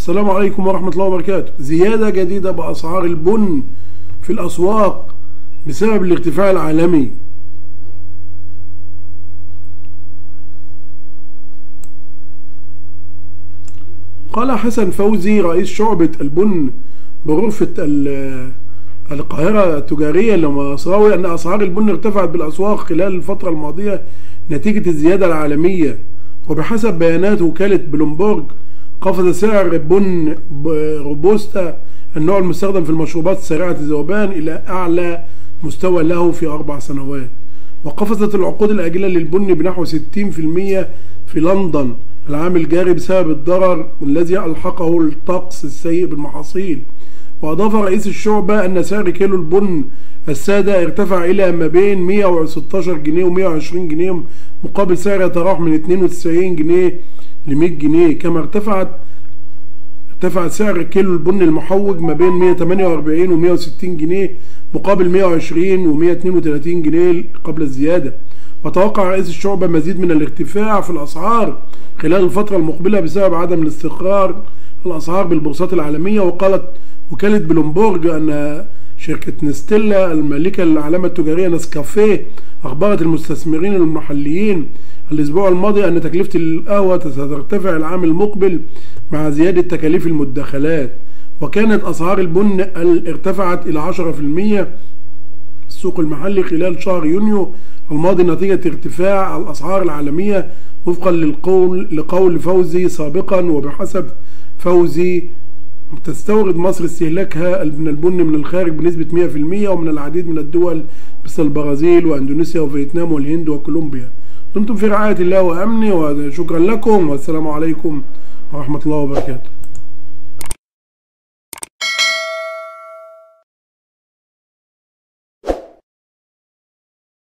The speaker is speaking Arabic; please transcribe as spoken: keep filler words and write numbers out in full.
السلام عليكم ورحمة الله وبركاته. زيادة جديدة بأسعار البن في الأسواق بسبب الارتفاع العالمي. قال حسن فوزي رئيس شعبة البن بغرفة القاهرة التجارية لمصراوي أن أسعار البن ارتفعت بالأسواق خلال الفترة الماضية نتيجة الزيادة العالمية، وبحسب بيانات وكالة بلومبورج قفز سعر بن روبوستا النوع المستخدم في المشروبات السريعة الذوبان إلى أعلى مستوى له في أربع سنوات، وقفزت العقود الآجلة للبن بنحو ستين بالمئة في لندن العام الجاري بسبب الضرر الذي ألحقه الطقس السيء بالمحاصيل. وأضاف رئيس الشعبة أن سعر كيلو البن السادة ارتفع إلى ما بين مئة وستاشر جنيه ومئة وعشرين جنيه مقابل سعر يتراوح من اثنين وتسعين جنيه ل مئة جنيه، كما ارتفعت ارتفع سعر كيلو البن المحوج ما بين مئة وثمانية وأربعين ومئة وستين جنيه مقابل مئة وعشرين ومئة واثنين وثلاثين جنيه قبل الزيادة. وتوقع رئيس الشعبة مزيد من الارتفاع في الأسعار خلال الفترة المقبلة بسبب عدم الاستقرار الأسعار بالبورصات العالمية. وقالت وكالة بلومبورج أن شركة نستيلا المالكة للعلامة التجارية نسكافيه أخبرت المستثمرين المحليين الأسبوع الماضي أن تكلفة القهوة سترتفع العام المقبل مع زيادة تكاليف المدخلات، وكانت أسعار البن ارتفعت إلى عشرة بالمئة السوق المحلي خلال شهر يونيو الماضي نتيجة ارتفاع الأسعار العالمية وفقا للقول لقول فوزي سابقا. وبحسب فوزي تستورد مصر استهلاكها من البن من الخارج بنسبة مئة بالمئة ومن العديد من الدول مثل البرازيل وأندونيسيا وفيتنام والهند وكولومبيا. دمتم في رعاية الله وأمنه، وشكرا لكم والسلام عليكم ورحمة الله وبركاته.